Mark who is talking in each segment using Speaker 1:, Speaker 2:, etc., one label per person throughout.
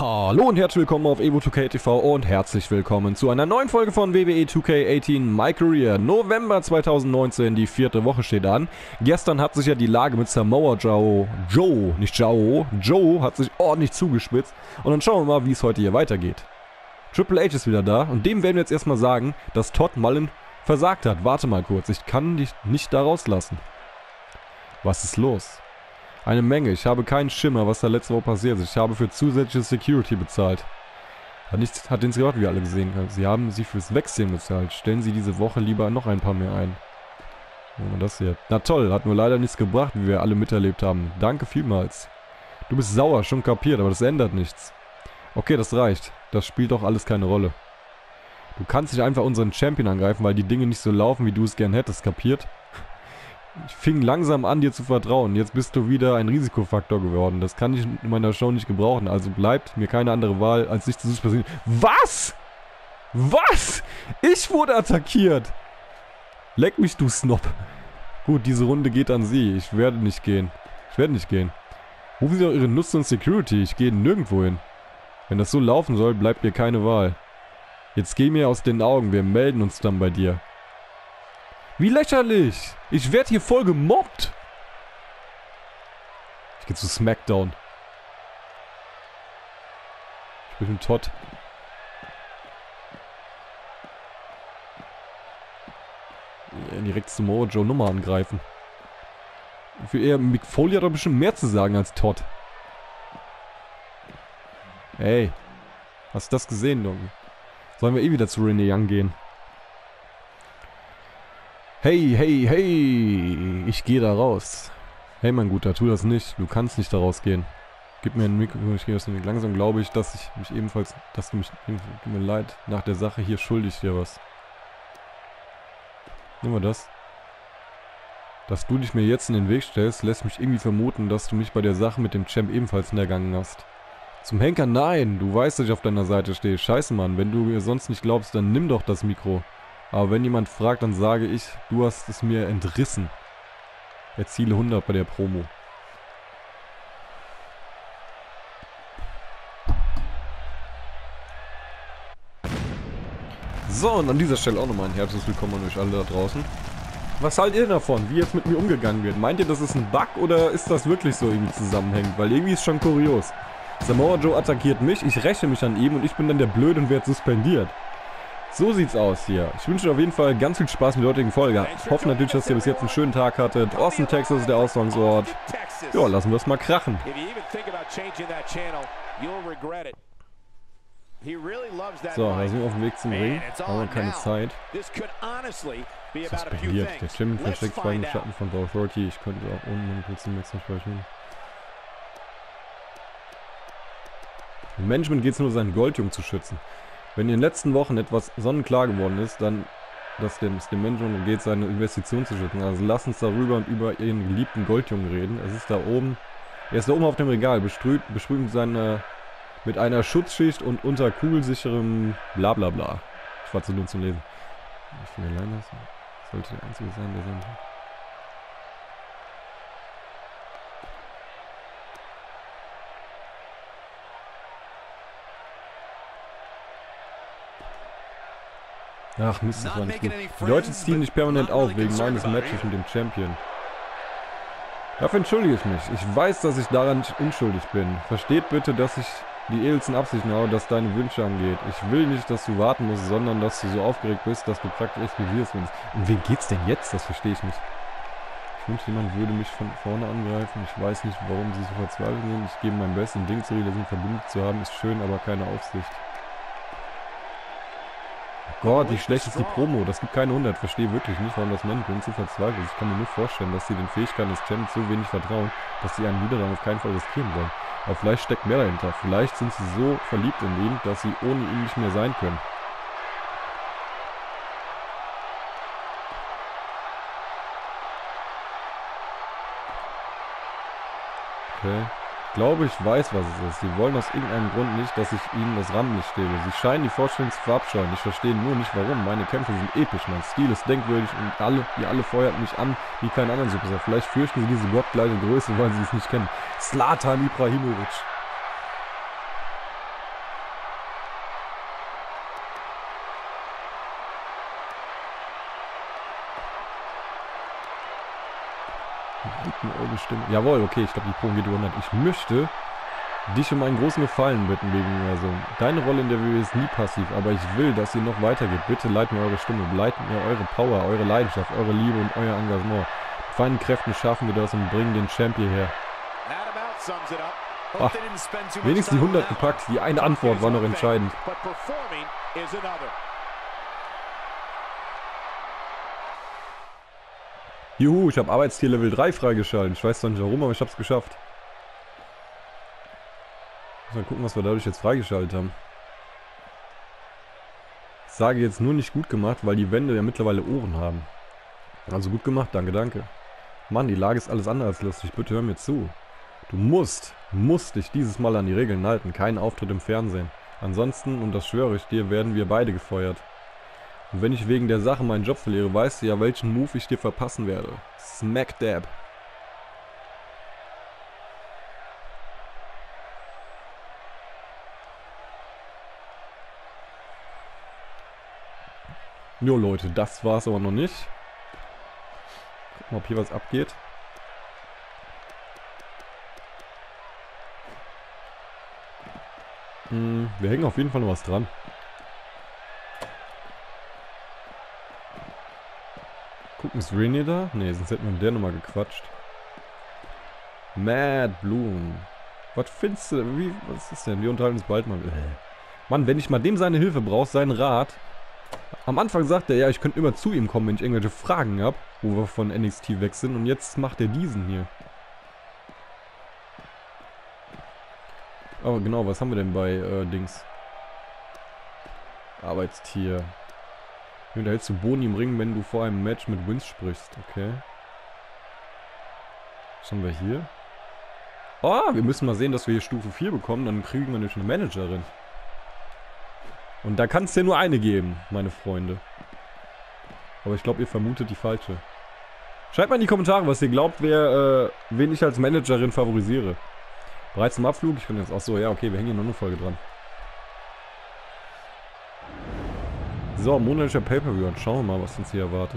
Speaker 1: Hallo und herzlich willkommen auf Evo2K TV und herzlich willkommen zu einer neuen Folge von WWE 2K18 My Career. November 2019, die 4. Woche steht an. Gestern hat sich ja die Lage mit Samoa Joe hat sich ordentlich zugespitzt. Und dann schauen wir mal, wie es heute hier weitergeht. Triple H ist wieder da und dem werden wir jetzt erstmal sagen, dass Todd Mullen versagt hat. Warte mal kurz, ich kann dich nicht da rauslassen. Was ist los? Eine Menge. Ich habe keinen Schimmer, was da letzte Woche passiert ist. Ich habe für zusätzliche Security bezahlt. Hat den Scott, wie alle gesehen haben. Sie haben sie fürs Wechseln bezahlt. Stellen Sie diese Woche lieber noch ein paar mehr ein. Oh, das hier. Na toll, hat nur leider nichts gebracht, wie wir alle miterlebt haben. Danke vielmals. Du bist sauer, schon kapiert, aber das ändert nichts. Okay, das reicht. Das spielt doch alles keine Rolle. Du kannst nicht einfach unseren Champion angreifen, weil die Dinge nicht so laufen, wie du es gern hättest, kapiert? Ich fing langsam an, dir zu vertrauen. Jetzt bist du wieder ein Risikofaktor geworden. Das kann ich in meiner Show nicht gebrauchen. Also bleibt mir keine andere Wahl, als dich zu suspendieren. Was? Was? Ich wurde attackiert. Leck mich, du Snob. Gut, diese Runde geht an sie. Ich werde nicht gehen. Rufen Sie doch Ihre Nutzer und Security. Ich gehe nirgendwo hin. Wenn das so laufen soll, bleibt mir keine Wahl. Jetzt geh mir aus den Augen. Wir melden uns dann bei dir. Wie lächerlich! Ich werde hier voll gemobbt! Ich gehe zu SmackDown. Ich bin Todd. Ja, direkt Samoa Joe Nummer angreifen. Für eher Mick Foley hat doch bestimmt mehr zu sagen als Todd. Ey. Hast du das gesehen, Junge? Sollen wir eh wieder zu Renee Young gehen? Hey, hey, hey, ich gehe da raus. Hey, mein Guter, tu das nicht. Du kannst nicht da rausgehen. Gib mir ein Mikro, ich gehe das nicht. Langsam glaube ich, dass ich mich ebenfalls, tut mir leid, nach der Sache hier schuldig dir was. Nehmen wir das. Dass du dich mir jetzt in den Weg stellst, lässt mich irgendwie vermuten, dass du mich bei der Sache mit dem Champ ebenfalls hintergangen hast. Zum Henker, nein, du weißt, dass ich auf deiner Seite stehe. Scheiße, Mann, wenn du mir sonst nicht glaubst, dann nimm doch das Mikro. Aber wenn jemand fragt, dann sage ich, du hast es mir entrissen. Erziele 100 bei der Promo. So, und an dieser Stelle auch nochmal ein herzliches Willkommen an euch alle da draußen. Was haltet ihr davon, wie jetzt mit mir umgegangen wird? Meint ihr, das ist ein Bug oder ist das wirklich so irgendwie zusammenhängend? Weil irgendwie ist es schon kurios. Samoa Joe attackiert mich, ich räche mich an ihm und ich bin dann der Blöde und werde suspendiert. So sie's aus hier. Ich wünsche euch auf jeden Fall ganz viel Spaß mit der heutigen Folge. Ich hoffe natürlich, dass ihr bis jetzt einen schönen Tag hattet. Austin, Texas ist der Ausgangsort. Ja, lassen wir es mal krachen. So, da sind wir auf dem Weg zum Ring. Haben wir keine Zeit. Suspendiert. Der Champion versteckt vor dem Schatten von The Authority. Ich könnte auch ohne einen kurzen Wechsel sprechen. Im Management geht es nur, seinen Goldjungen zu schützen. Wenn in den letzten Wochen etwas sonnenklar geworden ist, dann, dass dem Management geht, seine Investition zu schützen. Also lasst uns darüber und über ihren geliebten Goldjungen reden. Es ist da oben, er ist da oben auf dem Regal, besprüht mit einer Schutzschicht und unter kugelsicherem Blablabla. Ich war zu dumm zum Lesen. Ich will allein lassen. Sollte der Einzige sein, der sein. Ach Mist, das war nicht gut. Die Leute ziehen nicht permanent auf wegen meines Matches mit dem Champion. Dafür entschuldige ich mich. Ich weiß, dass ich daran nicht unschuldig bin. Versteht bitte, dass ich die edelsten Absichten habe, was deine Wünsche angeht. Ich will nicht, dass du warten musst, sondern dass du so aufgeregt bist, dass du praktisch explodierst. Um wen geht's denn jetzt? Das verstehe ich nicht. Ich wünsche, jemand würde mich von vorne angreifen. Ich weiß nicht, warum sie so verzweifelt sind. Ich gebe mein Bestes, ein Ding zu reden, verbündet zu haben. Ist schön, aber keine Aufsicht. Gott, wie schlecht ist die Promo? Das gibt keine 100. Verstehe wirklich nicht, warum das Management so verzweifelt ist. Ich kann mir nur vorstellen, dass sie den Fähigkeiten des Champions so wenig vertrauen, dass sie einen Niedergang auf keinen Fall riskieren wollen. Aber vielleicht steckt mehr dahinter. Vielleicht sind sie so verliebt in ihn, dass sie ohne ihn nicht mehr sein können. Okay. Ich glaube, ich weiß, was es ist. Sie wollen aus irgendeinem Grund nicht, dass ich ihnen das Rampenlicht stehle. Sie scheinen die Vorstellung zu verabscheuen. Ich verstehe nur nicht, warum. Meine Kämpfe sind episch, mein Stil ist denkwürdig und ihr alle feuert mich an wie kein anderen Superstar. Vielleicht fürchten sie diese gottgleiche Größe, weil sie es nicht kennen. Zlatan Ibrahimovic. Leiten eure Stimme. Jawohl, okay, ich glaube, die Pro geht über 100. Ich möchte dich um einen großen Gefallen bitten, Baby-Universum. Deine Rolle in der WWE ist nie passiv, aber ich will, dass ihr noch weitergeht. Bitte leitet mir eure Stimme, leitet mir eure Power, eure Leidenschaft, eure Liebe und euer Engagement. Mit feinen Kräften schaffen wir das und bringen den Champion her. Ach, wenigstens die 100 gepackt. Die eine Antwort war noch entscheidend. Juhu, ich habe Arbeitstier Level 3 freigeschaltet. Ich weiß zwar nicht warum, aber ich habe es geschafft. Mal gucken, was wir dadurch jetzt freigeschaltet haben. Ich sage jetzt nur nicht gut gemacht, weil die Wände ja mittlerweile Ohren haben. Also gut gemacht, danke, danke. Mann, die Lage ist alles andere als lustig. Bitte hör mir zu. Du musst dich dieses Mal an die Regeln halten. Keinen Auftritt im Fernsehen. Ansonsten, und das schwöre ich dir, werden wir beide gefeuert. Und wenn ich wegen der Sache meinen Job verliere, weißt du ja, welchen Move ich dir verpassen werde. Smack Dab. Jo Leute, das war's aber noch nicht. Gucken wir, ob hier was abgeht. Wir hängen auf jeden Fall noch was dran. Gucken, ist René da? Ne, sonst hätten wir mit der nochmal gequatscht. Mad Bloom. Was findest du? Was ist denn? Wir unterhalten uns bald mal. Mann, wenn ich mal dem seine Hilfe brauche, seinen Rat. Am Anfang sagt er, ja, ich könnte immer zu ihm kommen, wenn ich irgendwelche Fragen habe, wo wir von NXT weg sind. Und jetzt macht er diesen hier. Oh, genau, was haben wir denn bei Dings? Arbeitstier. Da hältst du Boni im Ring, wenn du vor einem Match mit Vince sprichst. Okay. Was haben wir hier? Oh, wir müssen mal sehen, dass wir hier Stufe 4 bekommen. Dann kriegen wir nämlich eine Managerin. Und da kann es ja nur eine geben, meine Freunde. Aber ich glaube, ihr vermutet die falsche. Schreibt mal in die Kommentare, was ihr glaubt, wen ich als Managerin favorisiere. Bereits im Abflug? Ich kann jetzt auch so, ja, okay, wir hängen hier noch eine Folge dran. So, monatlicher Pay-Per-View. Schauen wir mal, was uns hier erwartet.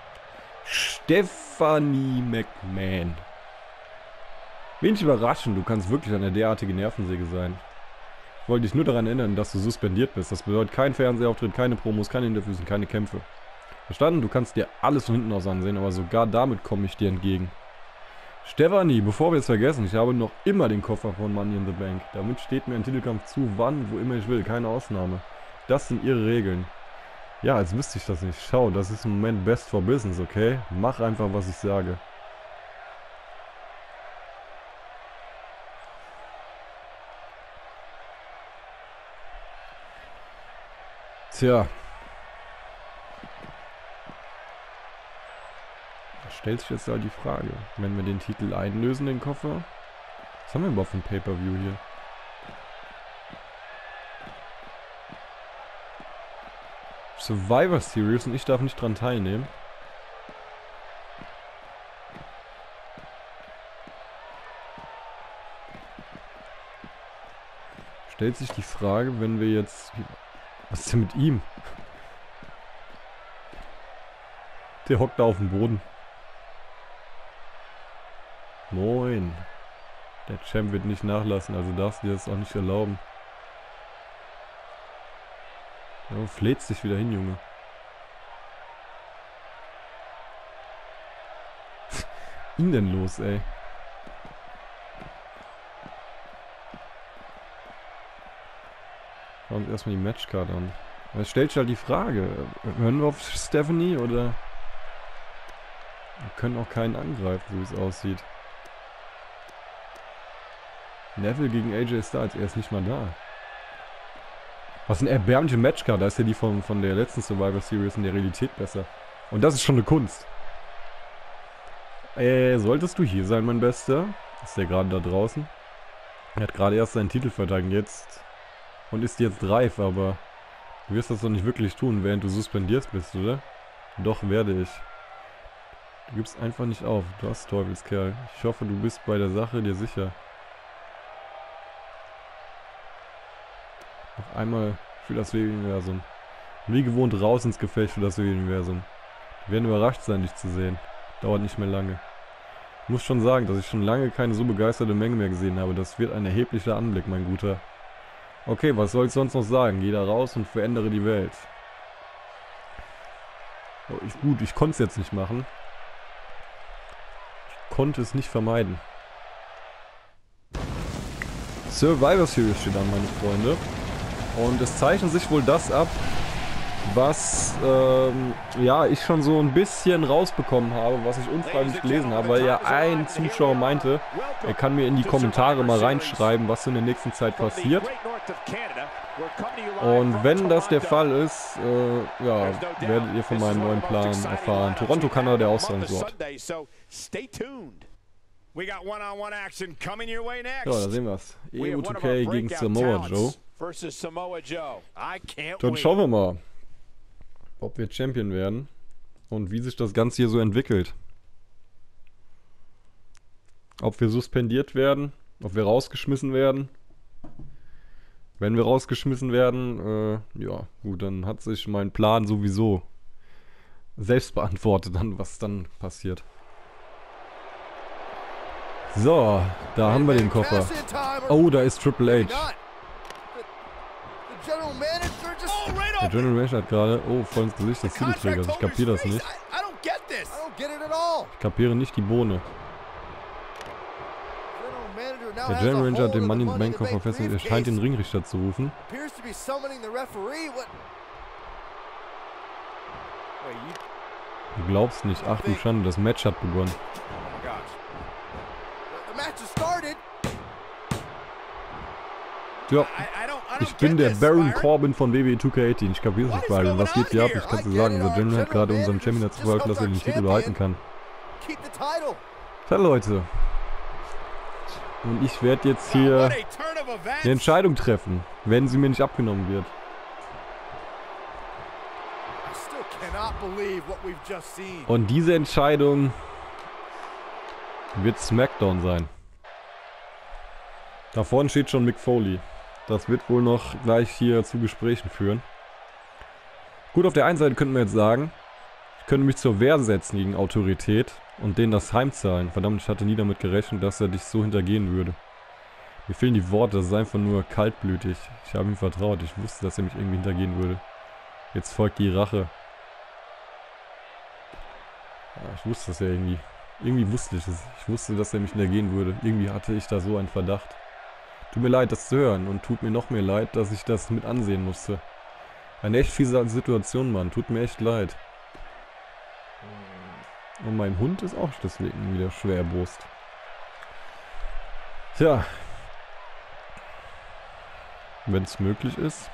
Speaker 1: Stephanie McMahon. Wenig überraschend, du kannst wirklich eine derartige Nervensäge sein. Ich wollte dich nur daran erinnern, dass du suspendiert bist. Das bedeutet kein Fernsehauftritt, keine Promos, keine Interviews und keine Kämpfe. Verstanden? Du kannst dir alles von hinten aus ansehen, aber sogar damit komme ich dir entgegen. Stephanie, bevor wir es vergessen, ich habe noch immer den Koffer von Money in the Bank. Damit steht mir ein Titelkampf zu, wann, wo immer ich will, keine Ausnahme. Das sind ihre Regeln. Ja, als wüsste ich das nicht. Schau, das ist im Moment best for business, okay? Mach einfach, was ich sage. Tja. Da stellt sich jetzt halt die Frage. Wenn wir den Titel einlösen, den Koffer. Was haben wir überhaupt für ein Pay-Per-View hier? Survivor Series und ich darf nicht dran teilnehmen. Stellt sich die Frage, wenn wir jetzt... Was ist denn mit ihm? Der hockt da auf dem Boden. Moin. Der Champ wird nicht nachlassen, also darfst du dir das auch nicht erlauben. Ja, fläzt dich wieder hin, Junge. Was ist ihn denn los, ey? Schauen wir uns erstmal die Matchcard an. Es stellt sich halt die Frage, hören wir auf Stephanie oder... Wir können auch keinen angreifen, so wie es aussieht. Neville gegen AJ Styles, er ist nicht mal da. Was eine erbärmliche Matchcard, da ist ja die von der letzten Survivor Series in der Realität besser. Und das ist schon eine Kunst. Solltest du hier sein, mein Bester? Ist der gerade da draußen? Er hat gerade erst seinen Titel verteidigt jetzt. Und ist jetzt reif, aber du wirst das doch nicht wirklich tun, während du suspendiert bist, oder? Doch, werde ich. Du gibst einfach nicht auf. Du hast Teufelskerl. Ich hoffe, du bist bei der Sache dir sicher. Noch einmal für das WWE-Universum. Wie gewohnt raus ins Gefecht für das WWE-Universum. Wir werden überrascht sein, dich zu sehen. Dauert nicht mehr lange. Ich muss schon sagen, dass ich schon lange keine so begeisterte Menge mehr gesehen habe. Das wird ein erheblicher Anblick, mein Guter. Okay, was soll ich sonst noch sagen? Geh da raus und verändere die Welt. Oh, gut, ich konnte es jetzt nicht machen. Ich konnte es nicht vermeiden. Survivor Series steht an, meine Freunde. Und es zeichnet sich wohl das ab, was ja, ich schon so ein bisschen rausbekommen habe, was ich unfreiwillig gelesen habe, weil ja ein Zuschauer meinte, er kann mir in die Kommentare mal reinschreiben, was in der nächsten Zeit passiert. Und wenn das der Fall ist, ja, werdet ihr von meinem neuen Plan erfahren. Toronto, Kanada, der Austragungsort. Ja, da sehen wir es. EU2K gegen Samoa Joe. Dann schauen wir mal, ob wir Champion werden und wie sich das Ganze hier so entwickelt. Ob wir suspendiert werden, ob wir rausgeschmissen werden. Wenn wir rausgeschmissen werden, ja, gut, dann hat sich mein Plan sowieso selbst beantwortet, dann was dann passiert. So, da haben wir den Koffer. Oh, da ist Triple H. Der General Manager hat gerade, oh, voll ins Gesicht des Titelträgers. Ich kapiere das nicht. Ich kapiere nicht die Bohne. Der General Manager hat den Money in the Bank Koffer festgelegt. Er scheint den Ringrichter zu rufen. Du glaubst nicht. Ach du Schande, das Match hat begonnen. Ja, ich bin der Baron Corbin von WWE 2K18. Ich kapiere es nicht, Byron. Was geht hier ab? Ich kann dir sagen, unser General hat gerade unserem Champion dazu verholfen, dass er den Titel behalten kann. Tja, Leute. Und ich werde jetzt hier eine Entscheidung treffen, wenn sie mir nicht abgenommen wird. Und diese Entscheidung wird SmackDown sein. Da vorne steht schon Mick Foley. Das wird wohl noch gleich hier zu Gesprächen führen. Gut, auf der einen Seite könnten wir jetzt sagen, ich könnte mich zur Wehr setzen gegen Autorität und denen das heimzahlen. Verdammt, ich hatte nie damit gerechnet, dass er dich so hintergehen würde. Mir fehlen die Worte, das ist einfach nur kaltblütig. Ich habe ihm vertraut, ich wusste, dass er mich irgendwie hintergehen würde. Jetzt folgt die Rache. Ja, ich wusste das ja irgendwie. Irgendwie wusste ich es. Ich wusste, dass er mich hintergehen würde. Irgendwie hatte ich da so einen Verdacht. Tut mir leid, das zu hören. Und tut mir noch mehr leid, dass ich das mit ansehen musste. Eine echt fiese Situation, Mann. Tut mir echt leid. Und mein Hund ist auch deswegen wieder schwer erbost. Tja. Wenn es möglich ist.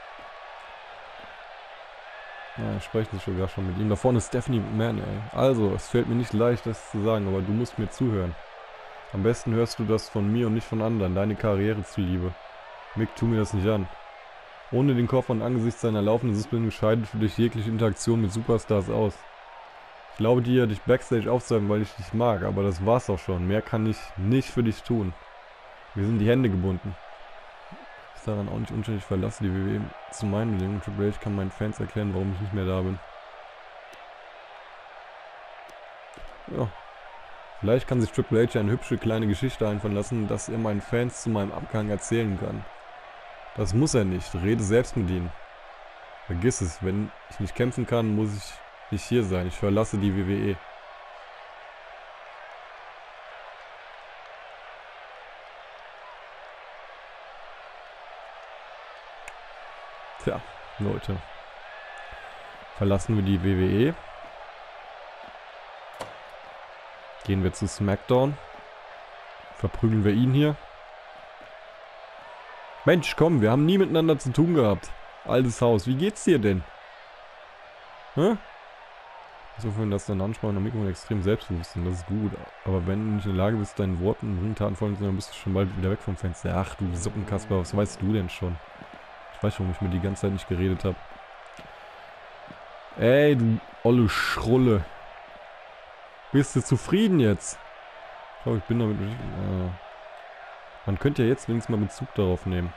Speaker 1: Ja, ich spreche sogar schon mit ihm. Da vorne ist Stephanie McMahon, ey. Also, es fällt mir nicht leicht, das zu sagen, aber du musst mir zuhören. Am besten hörst du das von mir und nicht von anderen, deine Karriere zuliebe. Mick, tu mir das nicht an. Ohne den Koffer und angesichts seiner laufenden Suspendierung scheidet für dich jegliche Interaktion mit Superstars aus. Ich glaube dir, dich Backstage aufzuhalten, weil ich dich mag, aber das war's auch schon. Mehr kann ich nicht für dich tun. Mir sind die Hände gebunden. Ist daran auch nicht unschuldig, ich verlasse die WWE zu meinen Bedingungen. Triple H kann meinen Fans erklären, warum ich nicht mehr da bin. Ja. Vielleicht kann sich Triple H eine hübsche kleine Geschichte einfallen lassen, dass er meinen Fans zu meinem Abgang erzählen kann. Das muss er nicht. Rede selbst mit ihnen. Vergiss es, wenn ich nicht kämpfen kann, muss ich nicht hier sein. Ich verlasse die WWE. Tja, Leute. Verlassen wir die WWE. Gehen wir zu SmackDown. Verprügeln wir ihn hier. Mensch, komm, wir haben nie miteinander zu tun gehabt. Altes Haus, wie geht's dir denn? Hä? Insofern, dass dein Ansprache am Mikrofon extrem selbstbewusst sind, das ist gut. Aber wenn du nicht in der Lage bist, deinen Worten und Ringtaten folgen zu, dann bist du schon bald wieder weg vom Fenster. Ach du Suppenkasper, was weißt du denn schon? Ich weiß, warum ich mir die ganze Zeit nicht geredet habe. Ey, du olle Schrulle. Bist du zufrieden jetzt? Ich glaube, ich bin damit... man könnte ja jetzt wenigstens mal Bezug darauf nehmen.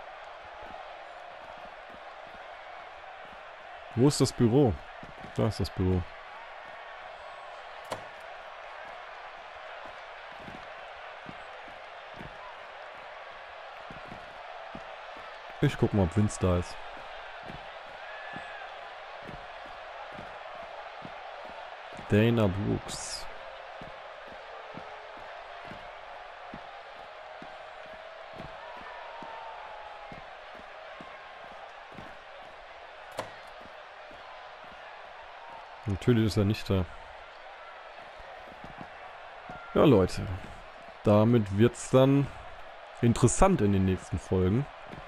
Speaker 1: Wo ist das Büro? Da ist das Büro. Ich guck mal, ob Vince da ist. Dana Brooks. Natürlich ist er nicht da. Ja, Leute. Damit wird es dann interessant in den nächsten Folgen.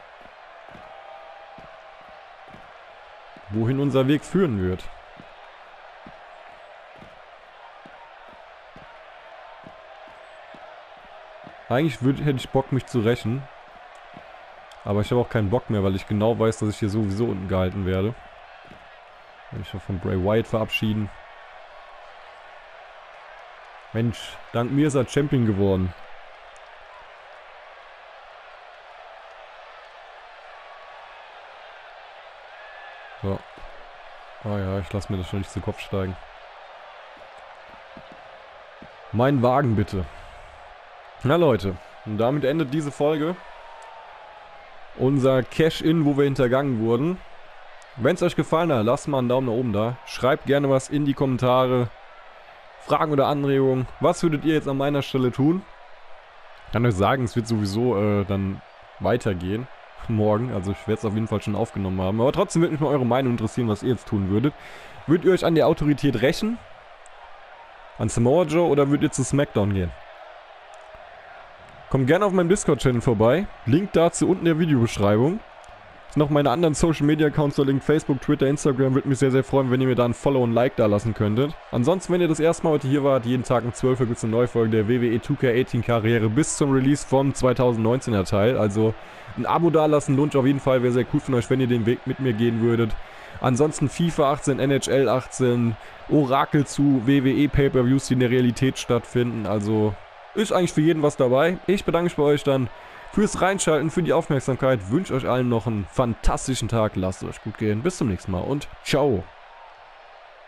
Speaker 1: Wohin unser Weg führen wird. Eigentlich hätte ich Bock, mich zu rächen. Aber ich habe auch keinen Bock mehr, weil ich genau weiß, dass ich hier sowieso unten gehalten werde. Ich will von Bray Wyatt verabschieden. Mensch, dank mir ist er Champion geworden. So. Ah ja, ich lasse mir das schon nicht zu Kopf steigen. Mein Wagen bitte. Na Leute, und damit endet diese Folge. Unser Cash-In, wo wir hintergangen wurden. Wenn es euch gefallen hat, lasst mal einen Daumen nach oben da. Schreibt gerne was in die Kommentare. Fragen oder Anregungen. Was würdet ihr jetzt an meiner Stelle tun? Ich kann euch sagen, es wird sowieso dann weitergehen. Morgen. Also ich werde es auf jeden Fall schon aufgenommen haben. Aber trotzdem würde mich mal eure Meinung interessieren, was ihr jetzt tun würdet. Würdet ihr euch an der Autorität rächen? An Samoa Joe oder würdet ihr zu SmackDown gehen? Kommt gerne auf meinem Discord-Channel vorbei. Link dazu unten in der Videobeschreibung. Noch meine anderen Social-Media-Accounts verlinkt. Facebook, Twitter, Instagram. Würde mich sehr, sehr freuen, wenn ihr mir da ein Follow und Like da lassen könntet. Ansonsten, wenn ihr das erste Mal heute hier wart, jeden Tag um 12 Uhr gibt es eine neue Folge der WWE 2K18-Karriere bis zum Release vom 2019er Teil. Also ein Abo dalassen lohnt auf jeden Fall. Wäre sehr cool von euch, wenn ihr den Weg mit mir gehen würdet. Ansonsten FIFA 18, NHL 18, Orakel zu WWE Pay-Per-Views, die in der Realität stattfinden. Also ist eigentlich für jeden was dabei. Ich bedanke mich bei euch dann fürs Reinschalten, für die Aufmerksamkeit. Wünsche euch allen noch einen fantastischen Tag. Lasst es euch gut gehen. Bis zum nächsten Mal und ciao.